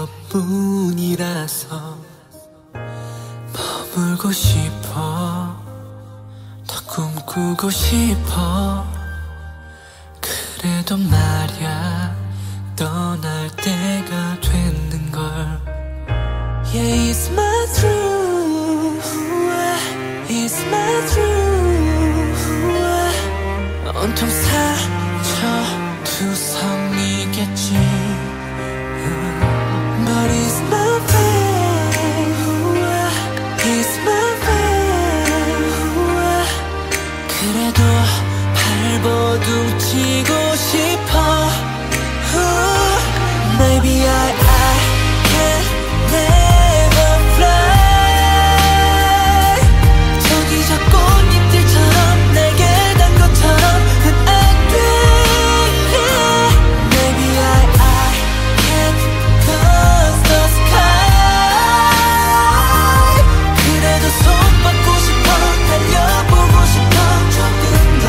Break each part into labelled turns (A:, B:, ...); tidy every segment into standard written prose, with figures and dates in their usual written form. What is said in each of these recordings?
A: 너뿐이라서 머물고 싶어, 더 꿈꾸고 싶어. 그래도 말야 떠날 때가 됐는걸. Yeah, it's my truth, it's my truth. 온통 상처투성이겠지. But it's my faith, it's my faith. 그래도 발버둥 치고 싶어. Maybe I can never fly. 저기저 꽃잎들처럼 내게 단 것처럼은 안 돼. Maybe I can touch the sky. 그래도 손 받고 싶어, 달려보고 싶어. 조금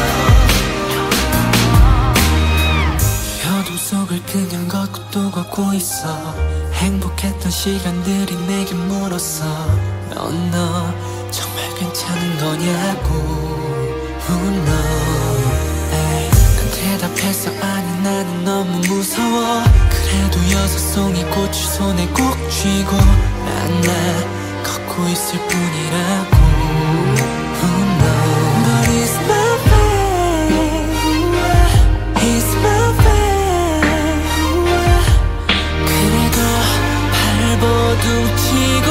A: 더 어둠 속을 그냥 걷고 또 걷고 있어. 행복했던 시간들이 내게 물었어. 너 정말 괜찮은 거냐고. Who knows? 난 대답했어. 아니 나는 너무 무서워. 그래도 6송이 꽃을 손에 꼭 쥐고 난 걷고 있을 뿐이라고. Who knows? But it's my faith, it's my faith. 그래도 발버둥 치고